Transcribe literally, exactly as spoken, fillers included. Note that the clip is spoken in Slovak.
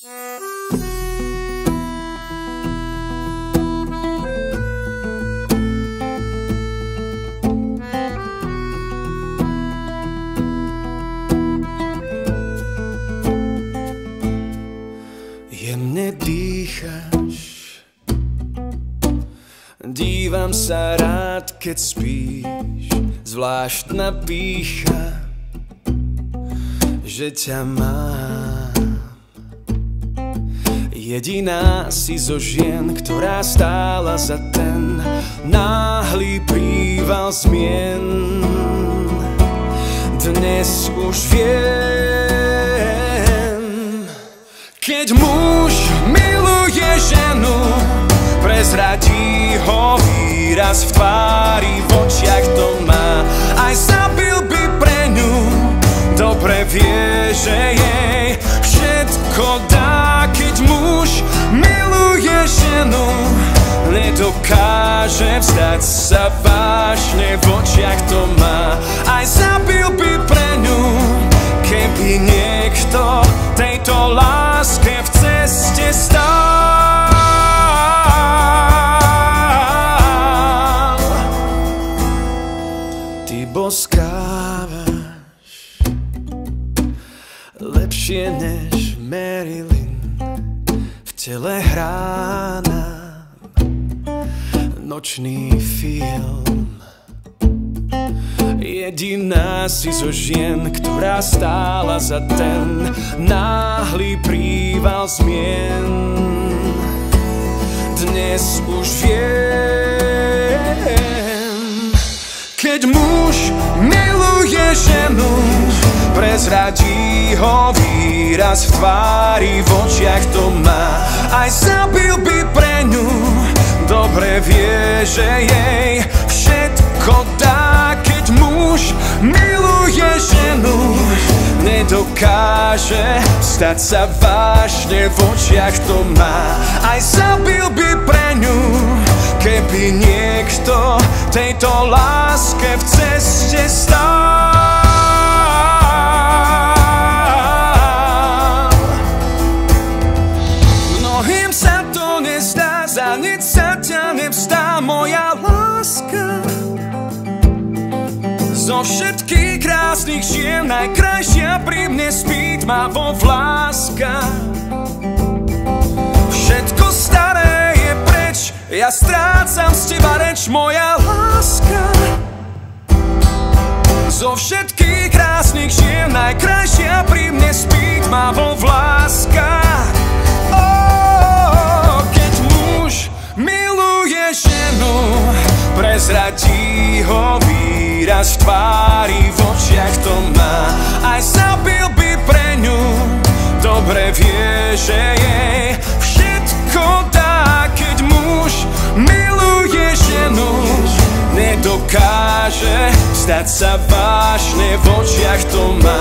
Jemne dýchaš, dívam sa rád, keď spíš. Zvláštna pýcha, že ťa mám. Jediná si zo žien, ktorá stála za ten náhly príval zmien. Dnes už viem, keď muž miluje ženu, prezradí ho výraz v tvári, v očiach to má. Aj zabil by pre ňu, dobre vie, že jej všetko dá. Keď muž miluje ženu, nedokáže vzdať sa vážne, v očiach to má. Aj zabil by pre ňu, keby niekto tejto láske v ceste stál. Ty boskávaš lepšie než Marilyn, v tele hrá nám nočný film. Jediná si zo žien, ktorá stála za ten náhly príval zmien. Dnes už viem, keď muž miluje ženu, prezradí ho výraz v tvári, v očiach to má. Aj zabil by pre ňu, dobre vie, že jej všetko dá. Keď muž miluje ženu, nedokáže stať sa vážne, v očiach to má. Aj zabil by pre ňu, keby niekto tejto láske v ceste stál. Mnohým sa to nezdá, za nič sa ťa nevzdá moja láska. Zo všetkých krásnych žien najkrajšia pri mne spí, tmavo vláska. Všetko staré je preč, ja strácam z teba reč, moja láska. Zo všetkých krásnych žien najkrajšia pri mne spí, tmavo vláska. Oh, keď muž miluje ženu, prezradí ho výraz v tvári, v očiach to má. Aj zabil by pre ňu, dobre vie, že jej všetko dá. Keď muž miluje ženu, nedokáže stať sa vážne, v očiach to má.